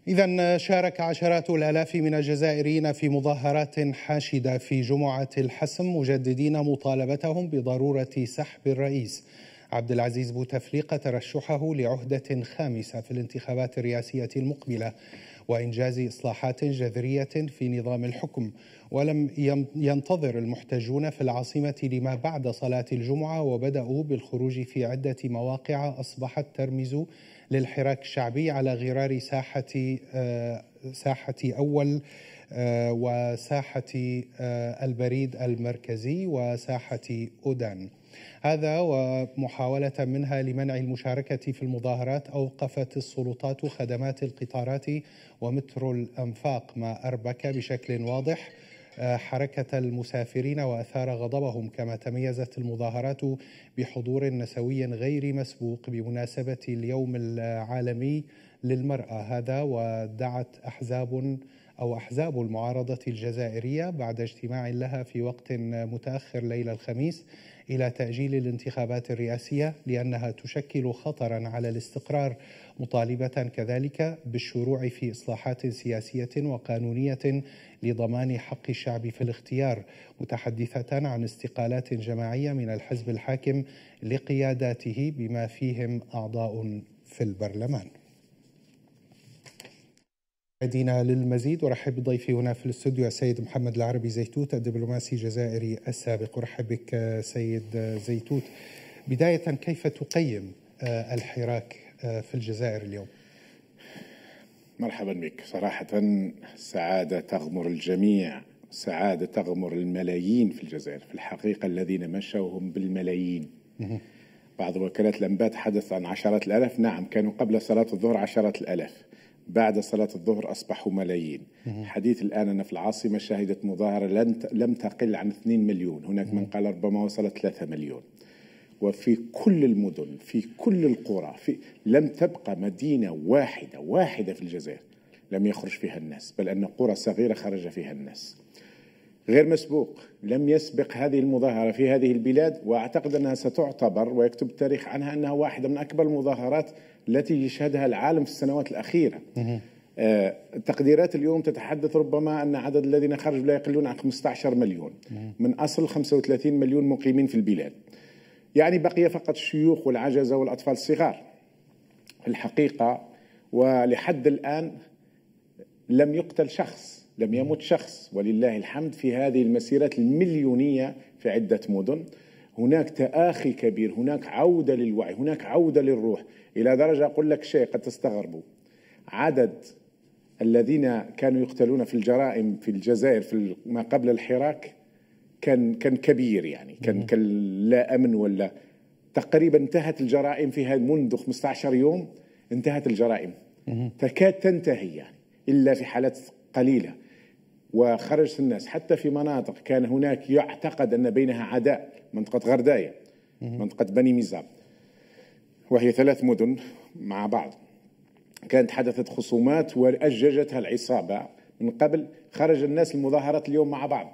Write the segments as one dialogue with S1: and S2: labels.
S1: إذن شارك عشرات الآلاف من الجزائريين في مظاهرات حاشدة في جمعة الحسم مجددين مطالبتهم بضرورة سحب الرئيس عبد العزيز بوتفليقة ترشحه لعهدة خامسة في الانتخابات الرئاسية المقبلة وإنجاز إصلاحات جذرية في نظام الحكم. ولم ينتظر المحتجون في العاصمة لما بعد صلاة الجمعة وبدأوا بالخروج في عدة مواقع أصبحت ترمز للحراك الشعبي على غرار ساحة أول وساحة البريد المركزي وساحة أودان. هذا ومحاولة منها لمنع المشاركة في المظاهرات أوقفت السلطات خدمات القطارات ومترو الأنفاق ما أربك بشكل واضح حركة المسافرين وأثار غضبهم. كما تميزت المظاهرات بحضور نسوي غير مسبوق بمناسبة اليوم العالمي للمرأة هذا، ودعت أحزاب المعارضة الجزائرية بعد اجتماع لها في وقت متأخر ليلة الخميس إلى تأجيل الانتخابات الرئاسية لأنها تشكل خطرا على الاستقرار، مطالبة كذلك بالشروع في إصلاحات سياسية وقانونية لضمان حق الشعب في الاختيار، متحدثة عن استقالات جماعية من الحزب الحاكم لقياداته بما فيهم أعضاء في البرلمان. مشاهدينا للمزيد أرحب بضيفي هنا في الاستوديو السيد محمد العربي زيتوت الدبلوماسي الجزائري السابق. أرحب بك سيد زيتوت. بداية كيف تقيم الحراك في الجزائر اليوم؟
S2: مرحبا بك. صراحة سعادة تغمر الجميع، سعادة تغمر الملايين في الجزائر. في الحقيقة الذين مشوا هم بالملايين. بعض وكالات الأنباء تحدث عن عشرات الآلاف. نعم، كانوا قبل صلاة الظهر عشرات الآلاف، بعد صلاة الظهر أصبحوا ملايين. حديث الآن أنا في العاصمة شهدت مظاهرة لم تقل عن 2 مليون، هناك من قال ربما وصلت 3 مليون. وفي كل المدن، في كل القرى، لم تبقى مدينة واحدة في الجزائر لم يخرج فيها الناس، بل أن قرى صغيرة خرج فيها الناس. غير مسبوق، لم يسبق هذه المظاهرة في هذه البلاد، وأعتقد أنها ستعتبر ويكتب التاريخ عنها أنها واحدة من أكبر المظاهرات التي يشهدها العالم في السنوات الأخيرة. التقديرات اليوم تتحدث ربما أن عدد الذين خرجوا لا يقلون عن 15 مليون من أصل 35 مليون مقيمين في البلاد. يعني بقي فقط الشيوخ والعجزة والأطفال الصغار. الحقيقة ولحد الآن لم يقتل شخص، لم يمت شخص ولله الحمد في هذه المسيرات المليونية في عدة مدن. هناك تآخي كبير، هناك عودة للوعي، هناك عودة للروح، إلى درجة أقول لك شيء قد تستغربوا. عدد الذين كانوا يقتلون في الجرائم في الجزائر في ما قبل الحراك كان كبير، يعني كان لا أمن ولا تقريبا انتهت الجرائم فيها منذ 15 يوم، انتهت الجرائم تكاد تنتهي يعني إلا في حالات قليلة. وخرجت الناس حتى في مناطق كان هناك يعتقد أن بينها عداء، منطقة غرداية، منطقة بني ميزاب، وهي 3 مدن مع بعض، كانت حدثت خصومات وأججتها العصابة من قبل. خرج الناس المظاهرات اليوم مع بعض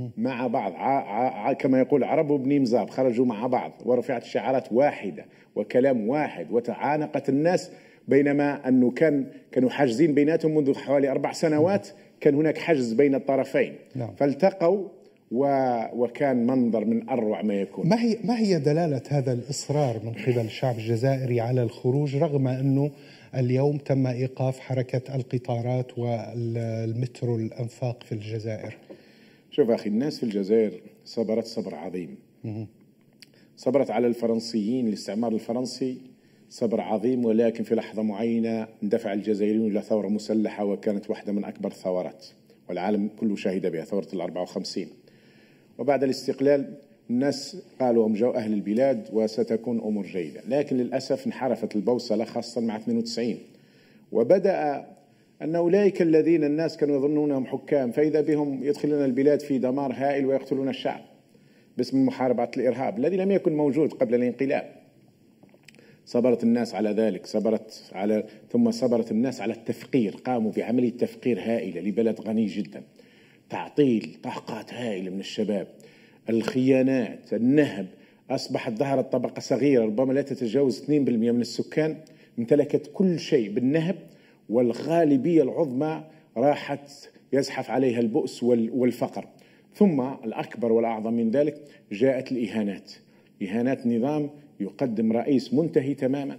S2: كما يقول عرب وبني مزاب، خرجوا مع بعض ورفعت شعارات واحدة وكلام واحد وتعانقت الناس، بينما أنه كانوا حاجزين بيناتهم منذ حوالي 4 سنوات، كان هناك حجز بين الطرفين. فالتقوا وكان منظر من أروع ما يكون.
S1: ما هي دلالة هذا الإصرار من قبل الشعب الجزائري على الخروج رغم أنه اليوم تم إيقاف حركة القطارات والمترو الأنفاق في الجزائر؟
S2: شوف أخي، الناس في الجزائر صبرت صبر عظيم. صبرت على الفرنسيين، الاستعمار الفرنسي صبر عظيم، ولكن في لحظة معينة اندفع الجزائريون إلى ثورة مسلحة، وكانت واحدة من أكبر الثورات والعالم كله شهد بها، ثورة 54. وبعد الاستقلال الناس قالوا هم جو أهل البلاد وستكون أمور جيدة، لكن للأسف انحرفت البوصلة خاصة مع 92، وبدأ أن أولئك الذين الناس كانوا يظنونهم حكام فإذا بهم يدخلون البلاد في دمار هائل ويقتلون الشعب باسم محاربة الإرهاب الذي لم يكن موجود قبل الانقلاب. صبرت الناس على ذلك، ثم صبرت الناس على التفقير، قاموا بعملية تفقير هائلة لبلد غني جدا، تعطيل طاقات هائلة من الشباب، الخيانات، النهب. أصبحت ظهرت طبقة صغيرة ربما لا تتجاوز 2% من السكان امتلكت كل شيء بالنهب والغالبية العظمى راحت يزحف عليها البؤس والفقر. ثم الأكبر والأعظم من ذلك جاءت الإهانات، إهانات نظام يقدم رئيس منتهي تماما،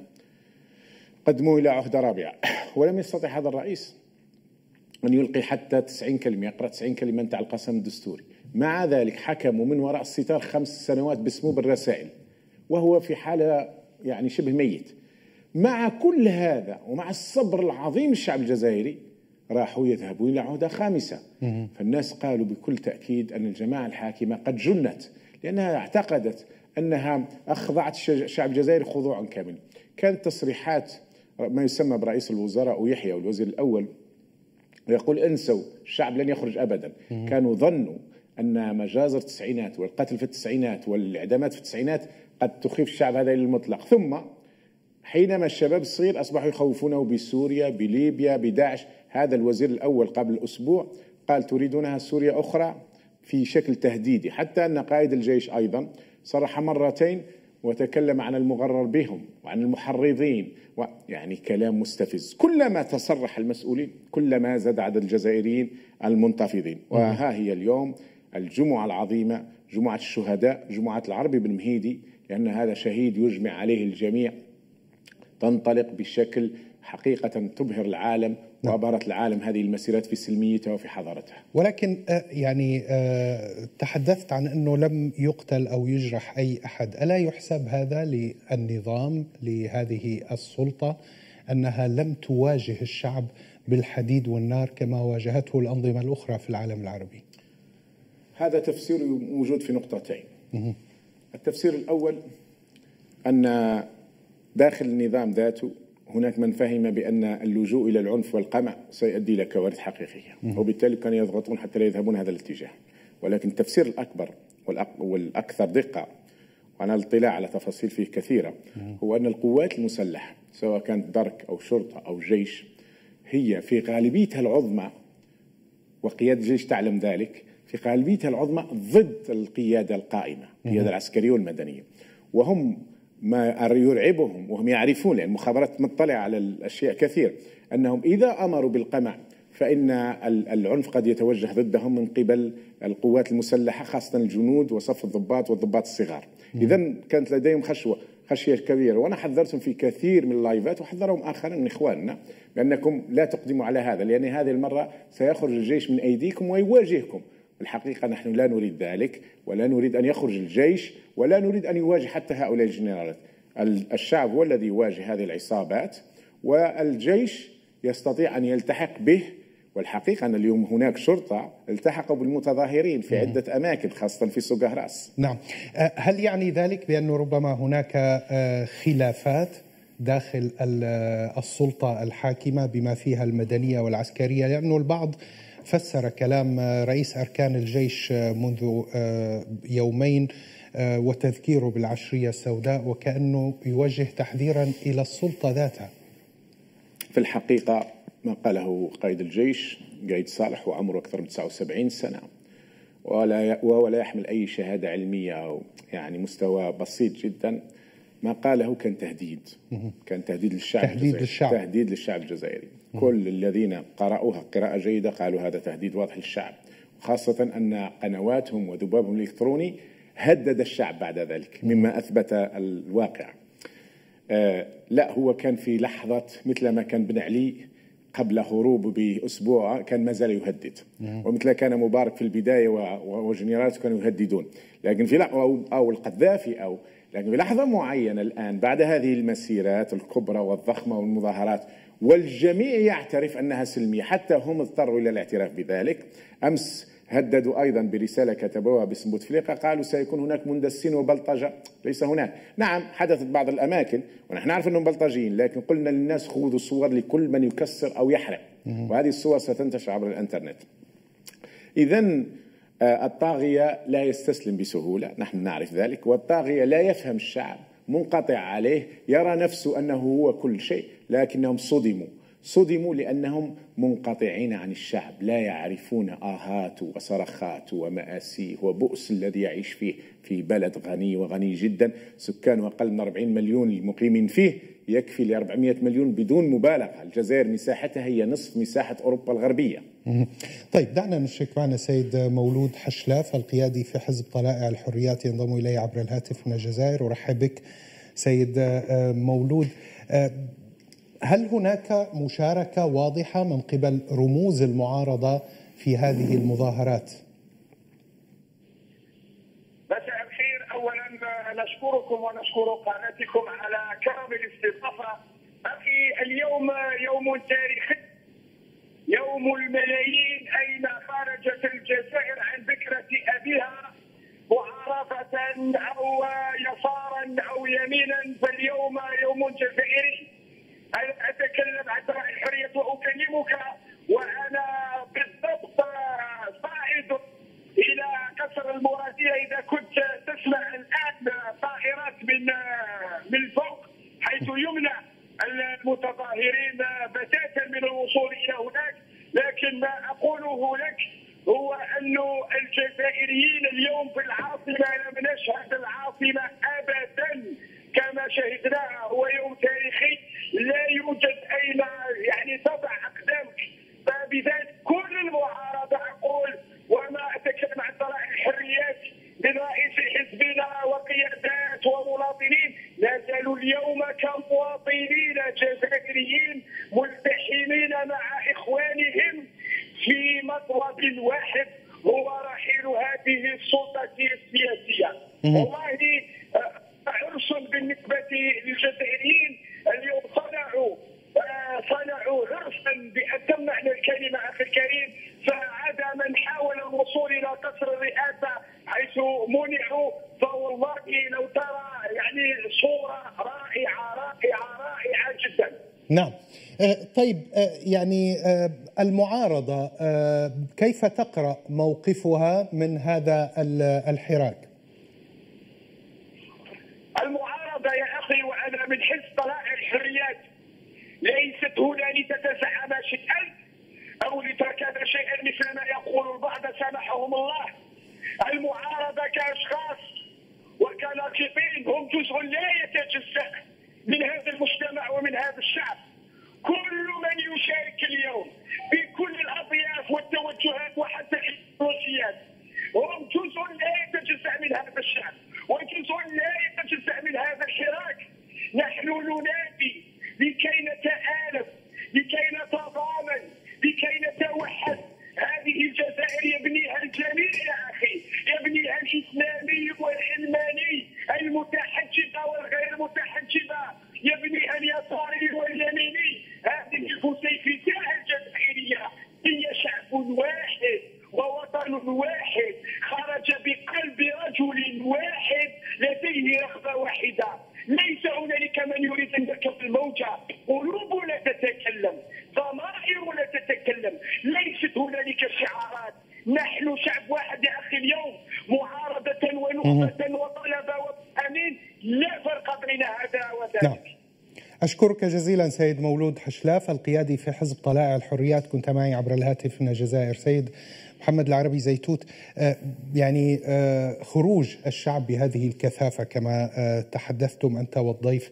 S2: قدموه إلى عهدة رابعة ولم يستطع هذا الرئيس أن يلقي حتى 90 كلمة، يقرأ 90 كلمة تاع القسم الدستوري. مع ذلك حكموا من وراء الستار 5 سنوات باسمه بالرسائل وهو في حالة يعني شبه ميت. مع كل هذا ومع الصبر العظيم الشعب الجزائري راحوا يذهبون إلى عهدة خامسة. فالناس قالوا بكل تأكيد أن الجماعة الحاكمة قد جنت، لأنها اعتقدت أنها أخضعت الشعب الجزائري خضوعا كاملا. كانت تصريحات ما يسمى برئيس الوزراء ويحيى والوزير الأول يقول انسوا الشعب لن يخرج أبدا. كانوا ظنوا أن مجازر التسعينات والقتل في التسعينات والإعدامات في التسعينات قد تخيف الشعب هذا إلى المطلق. ثم حينما الشباب الصغير أصبحوا يخوفونه بسوريا بليبيا بداعش، هذا الوزير الأول قبل أسبوع قال تريدونها سوريا أخرى في شكل تهديدي، حتى أن قائد الجيش أيضا صرح مرتين وتكلم عن المغرر بهم وعن المحرضين، يعني كلام مستفز. كلما تصرح المسؤولين كلما زاد عدد الجزائريين المنتفضين. وها هي اليوم الجمعة العظيمة، جمعة الشهداء، جمعة العربي بن مهيدي، لأن هذا شهيد يجمع عليه الجميع، تنطلق بشكل حقيقة تبهر العالم وأبهرت العالم هذه المسيرات في سلميتها وفي حضارتها.
S1: ولكن يعني تحدثت عن أنه لم يقتل أو يجرح أي أحد، ألا يحسب هذا للنظام لهذه السلطة أنها لم تواجه الشعب بالحديد والنار كما واجهته الأنظمة الأخرى في العالم العربي؟
S2: هذا تفسير موجود في نقطتين. التفسير الأول أن داخل النظام ذاته هناك من فهم بأن اللجوء إلى العنف والقمع سيؤدي إلى كوارث حقيقية، وبالتالي كانوا يضغطون حتى لا يذهبون هذا الاتجاه. ولكن التفسير الأكبر والأكثر دقة، وأنا الاطلاع على تفاصيل فيه كثيرة، هو أن القوات المسلحة سواء كانت درك أو شرطة أو جيش هي في غالبيتها العظمى، وقيادة الجيش تعلم ذلك، في غالبيتها العظمى ضد القيادة القائمة، القيادة العسكرية والمدنية. وهم ما يرعبهم وهم يعرفون، لأن المخابرات مطلعة على الأشياء كثير، أنهم إذا أمروا بالقمع فإن العنف قد يتوجه ضدهم من قبل القوات المسلحة، خاصة الجنود وصف الضباط والضباط الصغار. إذن كانت لديهم خشية كبيرة، وأنا حذرتهم في كثير من اللايفات وحذرهم آخرين من إخواننا بأنكم لا تقدموا على هذا، لأن هذه المرة سيخرج الجيش من أيديكم ويواجهكم. الحقيقة نحن لا نريد ذلك، ولا نريد أن يخرج الجيش، ولا نريد أن يواجه حتى هؤلاء الجنرالات. الشعب هو الذي يواجه هذه العصابات، والجيش يستطيع أن يلتحق به. والحقيقة أن اليوم هناك شرطة التحقوا بالمتظاهرين في عدة أماكن خاصة في سوغهراس.
S1: نعم، هل يعني ذلك بأن ربما هناك خلافات داخل السلطة الحاكمة بما فيها المدنية والعسكرية؟ لأنه البعض فسر كلام رئيس أركان الجيش منذ يومين وتذكيره بالعشرية السوداء وكأنه يوجه تحذيرا إلى السلطة ذاتها.
S2: في الحقيقة ما قاله قائد الجيش قايد صالح وعمره أكثر من 79 سنة وهو لا يحمل أي شهادة علمية أو يعني مستوى بسيط جدا، ما قاله كان تهديد، كان تهديد للشعب الجزائري، تهديد للشعب الجزائري. كل الذين قرأوها قراءة جيدة قالوا هذا تهديد واضح للشعب، خاصة أن قنواتهم وذبابهم الإلكتروني هدد الشعب بعد ذلك مما أثبت الواقع. لا، هو كان في لحظة مثل ما كان بن علي قبل هروبه بأسبوع كان ما زال يهدد، ومثل كان مبارك في البداية وجنرالاته كانوا يهددون، لكن في أو القذافي لكن في لحظة معينة الآن بعد هذه المسيرات الكبرى والضخمة والمظاهرات والجميع يعترف أنها سلمية، حتى هم اضطروا إلى الاعتراف بذلك. أمس هددوا أيضا برسالة كتبوها باسم بوتفليقة، قالوا سيكون هناك مندسين وبلطجة. ليس هناك. نعم حدثت بعض الأماكن ونحن نعرف أنهم بلطجيين، لكن قلنا للناس خذوا صور لكل من يكسر أو يحرق، وهذه الصور ستنتشر عبر الإنترنت. إذن الطاغية لا يستسلم بسهولة، نحن نعرف ذلك، والطاغية لا يفهم الشعب، منقطع عليه، يرى نفسه أنه هو كل شيء، لكنهم صدموا لأنهم منقطعين عن الشعب، لا يعرفون آهاته وصرخاته ومآسيه وبؤس الذي يعيش فيه في بلد غني وغني جدا، سكانه أقل من 40 مليون المقيمين فيه يكفي ل 400 مليون بدون مبالغة. الجزائر مساحتها هي نصف مساحة أوروبا الغربية.
S1: طيب دعنا نشرك معنا سيد مولود حشلاف القيادي في حزب طلائع الحريات ينضم إلي عبر الهاتف من الجزائر. أرحب بك سيد مولود. هل هناك مشاركة واضحة من قبل رموز المعارضة في هذه المظاهرات؟
S3: مساء الخير. أولا نشكركم ونشكر قناتكم على كرم الاستضافة. أخي اليوم يوم تاريخي، يوم الملايين أين خرجت الجزائر عن ذكرى أبيها معارضة أو يسارا أو يمينا، فاليوم يوم جزائري. أنا أتكلم عن طلائع الحرية وأكلمك وأنا بالضبط صاعد إلى قصر المرادية. إذا كنت تسمع الآن طائرات من فوق حيث يمنع المتظاهرين بتاتا من الوصول إلى هناك، لكن ما أقوله لك هو أن الجزائريين اليوم في العاصمة لم نشهد العاصمة أبدا كما شهدناها. هو يوم تاريخي لا يوجد أين تضع أقدامك، فبذلك كل المعارضة أقول وما أتكلم عن طلائع الحريات من رئيس حزبنا وقيادات ومواطنين لا زالوا اليوم كمواطنين جزائريين ملتحمين مع إخوانهم في مطلب واحد هو رحيل هذه السلطة السياسية. والله عرس بالنسبة للجزائريين اليوم صنعوا عرسا بأتم معنى الكلمة أخي الكريم، فعاد من حاول الوصول إلى قصر الرئاسة حيث منعوا. فوالله لو ترى صورة رائعة جدا.
S1: نعم. طيب المعارضة كيف تقرأ موقفها من هذا الحراك؟
S3: المعارضة يا أخي وأنا من حزب طلائع الحريات ليست هنا لتتزعم شيئا أو لتركب شيئا مثل ما يقول البعض سامحهم الله. المعارضة كأشخاص وكناقصين هم جزء لا يتجزأ من هذا المجتمع ومن هذا الشعب. كل من يشارك اليوم بكل الأطياف والتوجهات وحتى الإيديولوجيات هم جزء لا يتجزأ من هذا الشعب وجزء لا يتجزأ من هذا الحراك. نحن ننادي لكي نتآلف، لكي نتضامن، لكي نتوحد. هذه الجزائر يبنيها الجميع يا أخي، يبنيها الإسلامي والعلماني، المتحجبة والغير متحجبة، يبنيها اليساري واليميني. هذه الفسيفساء الجزائرية هي شعب واحد ووطن واحد خرج بقلب رجل واحد لديه رغبة واحدة. ليس هنالك من يريد أن يركب الموجة. قلوبنا تتكلم، ضمائرنا تتكلم، ليست هنالك شعارات. نحن شعب واحد يا أخي اليوم، معارضة ونخبة وطلبة وأمين، لا فرق بين هذا وذاك.
S1: نعم. أشكرك جزيلا سيد مولود حشلاف القيادي في حزب طلائع الحريات، كنت معي عبر الهاتف من الجزائر. سيد محمد العربي زيتوت، خروج الشعب بهذه الكثافة كما تحدثتم أنت والضيف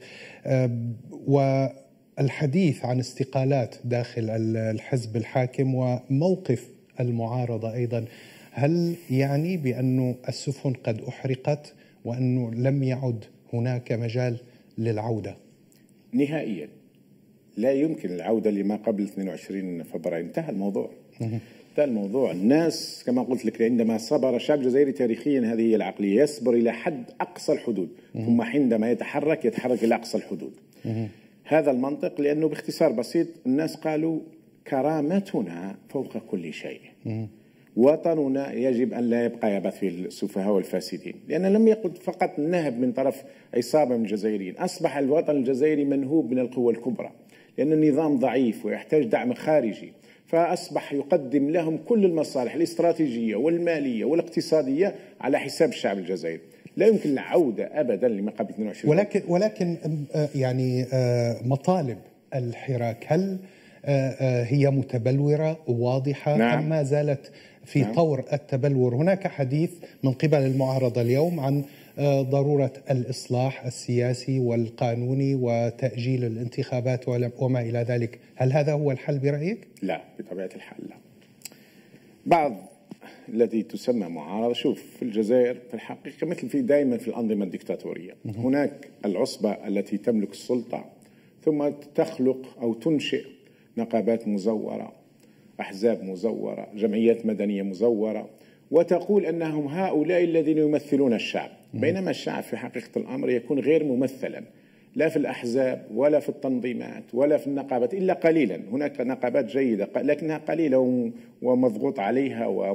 S1: والحديث عن استقالات داخل الحزب الحاكم وموقف المعارضة أيضا، هل يعني بأن السفن قد أحرقت وأنه لم يعد هناك مجال للعودة؟
S2: نهائيا لا يمكن العودة لما قبل 22 فبراير. انتهى الموضوع. انتهى الموضوع. الناس كما قلت لك عندما صبر الشعب الجزائري تاريخيا، هذه هي العقلية، يصبر إلى حد أقصى الحدود ثم عندما يتحرك إلى أقصى الحدود. هذا المنطق، لأنه باختصار بسيط الناس قالوا كرامتنا فوق كل شيء، وطننا يجب أن لا يبقى يبث في السفهاء والفاسدين، لأن لم يكن فقط نهب من طرف عصابة من الجزائريين، أصبح الوطن الجزائري منهوب من القوى الكبرى، لأن النظام ضعيف ويحتاج دعم خارجي، فأصبح يقدم لهم كل المصالح الاستراتيجية والمالية والاقتصادية على حساب الشعب الجزائري. لا يمكن العودة أبدا لما قبل 22.
S1: ولكن يعني مطالب الحراك هل هي متبلورة واضحة؟
S2: نعم.
S1: أم ما زالت في طور التبلور؟ هناك حديث من قبل المعارضة اليوم عن ضرورة الإصلاح السياسي والقانوني وتأجيل الانتخابات وما إلى ذلك. هل هذا هو الحل برأيك؟
S2: لا، بطبيعة الحال لا. بعض التي تسمى معارضة، شوف في الجزائر في الحقيقة مثل في دائما في الأنظمة الدكتاتورية، هناك العصبة التي تملك السلطة ثم تخلق أو تنشئ نقابات مزورة، أحزاب مزورة، جمعيات مدنية مزورة، وتقول أنهم هؤلاء الذين يمثلون الشعب، بينما الشعب في حقيقة الأمر يكون غير ممثلا لا في الأحزاب ولا في التنظيمات ولا في النقابات إلا قليلا. هناك نقابات جيدة لكنها قليلة ومضغوط عليها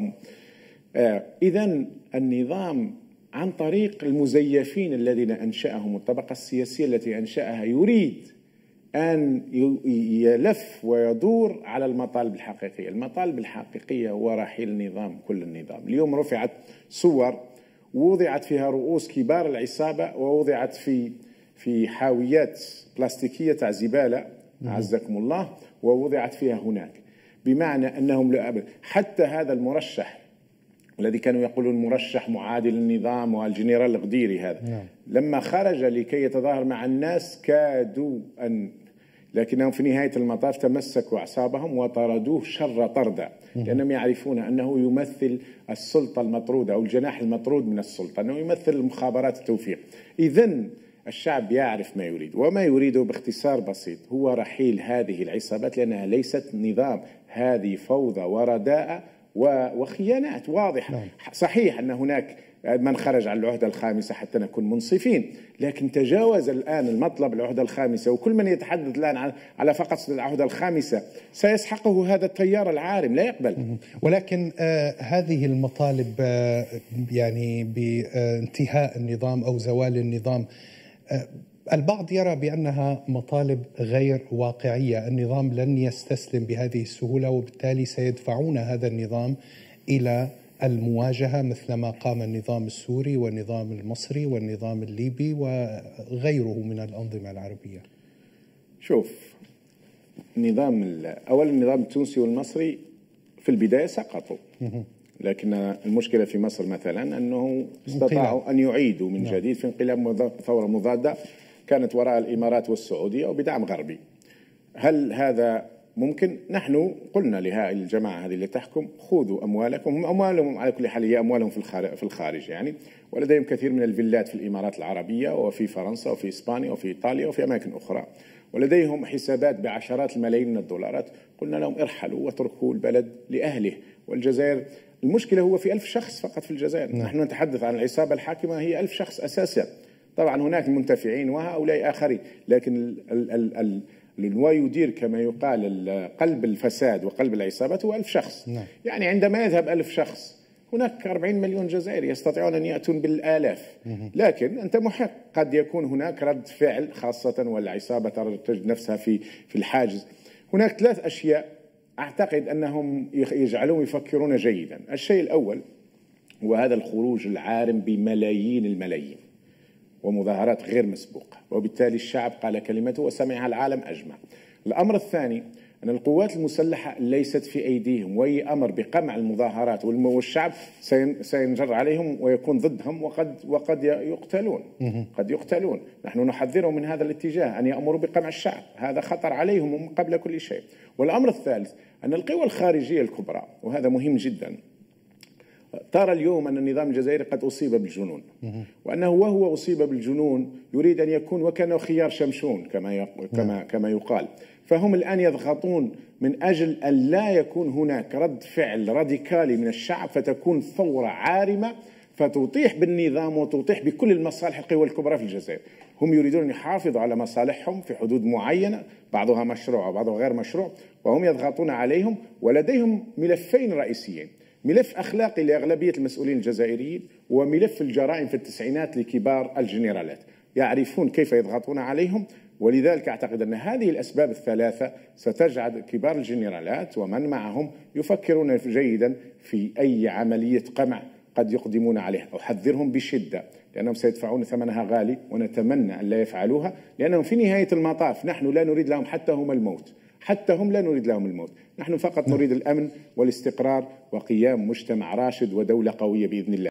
S2: إذن النظام عن طريق المزيفين الذين أنشأهم الطبقة السياسية التي أنشأها يريد أن يلف ويدور على المطالب الحقيقية. المطالب الحقيقية هو رحيل النظام، كل النظام. اليوم رفعت صور ووضعت فيها رؤوس كبار العصابة ووضعت في حاويات بلاستيكية تاع زبالة أعزكم الله، ووضعت فيها هناك، بمعنى أنهم حتى هذا المرشح الذي كانوا يقولون مرشح معادي للنظام والجنرال الغديري هذا لما خرج لكي يتظاهر مع الناس كادوا لكنهم في نهاية المطاف تمسكوا أعصابهم وطردوه شر طردة، لأنهم يعرفون أنه يمثل السلطة المطرودة أو الجناح المطرود من السلطة، أنه يمثل المخابرات التوفيق. إذن الشعب يعرف ما يريد، وما يريده باختصار بسيط هو رحيل هذه العصابات، لأنها ليست نظام، هذه فوضى ورداء وخيانات واضحة. صحيح أن هناك من خرج عن العهدة الخامسة حتى نكون منصفين، لكن تجاوز الآن المطلب العهدة الخامسة، وكل من يتحدث الآن على فقط العهدة الخامسة سيسحقه هذا التيار العارم لا يقبل.
S1: ولكن هذه المطالب يعني بانتهاء النظام أو زوال النظام، البعض يرى بأنها مطالب غير واقعية. النظام لن يستسلم بهذه السهولة، وبالتالي سيدفعون هذا النظام إلى المواجهة مثلما قام النظام السوري والنظام المصري والنظام الليبي وغيره من الأنظمة العربية.
S2: شوف، أولا النظام التونسي والمصري في البداية سقطوا، لكن المشكلة في مصر مثلا أنه استطاعوا أن يعيدوا من جديد في انقلاب ثورة مضادة كانت وراء الإمارات والسعودية وبدعم غربي. هل هذا ممكن؟ نحن قلنا لهذه الجماعة هذه اللي تحكم خذوا أموالكم، هم أموالهم على كل حال هي أموالهم في الخارج يعني، ولديهم كثير من الفيلات في الإمارات العربية وفي فرنسا وفي إسبانيا وفي إيطاليا وفي أماكن أخرى، ولديهم حسابات بعشرات الملايين من الدولارات. قلنا لهم ارحلوا واتركوا البلد لأهله. والجزائر المشكلة هو في 1000 شخص فقط في الجزائر. نحن نتحدث عن العصابة الحاكمة هي 1000 شخص أساسا، طبعا هناك المنتفعين وهؤلاء آخرين، لكن ويدير كما يقال قلب الفساد وقلب العصابة هو 1000 شخص. يعني عندما يذهب 1000 شخص هناك 40 مليون جزائري يستطيعون أن يأتون بالآلاف، لكن أنت محق قد يكون هناك رد فعل، خاصة والعصابة تجد نفسها في الحاجز. هناك 3 أشياء أعتقد أنهم يجعلون يفكرون جيدا. الشيء الأول هو هذا الخروج العارم بملايين الملايين ومظاهرات غير مسبوقة، وبالتالي الشعب قال كلمته وسمعها العالم أجمع. الأمر الثاني أن القوات المسلحة ليست في أيديهم، وأي أمر بقمع المظاهرات والشعب سينجر عليهم ويكون ضدهم وقد يقتلون. قد يقتلون. نحن نحذرهم من هذا الاتجاه، أن يأمروا بقمع الشعب، هذا خطر عليهم قبل كل شيء. والأمر الثالث أن القوى الخارجية الكبرى، وهذا مهم جدا، ترى اليوم أن النظام الجزائري قد أصيب بالجنون، وأنه وهو أصيب بالجنون يريد أن يكون وكأنه خيار شمشون كما يقال. فهم الآن يضغطون من أجل أن لا يكون هناك رد فعل راديكالي من الشعب، فتكون ثورة عارمة فتطيح بالنظام وتطيح بكل المصالح القوى الكبرى في الجزائر. هم يريدون أن يحافظوا على مصالحهم في حدود معينة، بعضها مشروع وبعضها غير مشروع، وهم يضغطون عليهم. ولديهم ملفين رئيسيين: ملف أخلاقي لأغلبية المسؤولين الجزائريين، وملف الجرائم في التسعينات لكبار الجنرالات. يعرفون كيف يضغطون عليهم، ولذلك أعتقد أن هذه الأسباب الثلاثة ستجعل كبار الجنرالات ومن معهم يفكرون جيدا في أي عملية قمع قد يقدمون عليها. أحذرهم بشدة لأنهم سيدفعون ثمنها غالي، ونتمنى أن لا يفعلوها، لأنهم في نهاية المطاف نحن لا نريد لهم حتى هم الموت، حتى هم لا نريد لهم الموت. نحن فقط نريد الأمن والاستقرار وقيام مجتمع راشد ودولة قوية بإذن الله.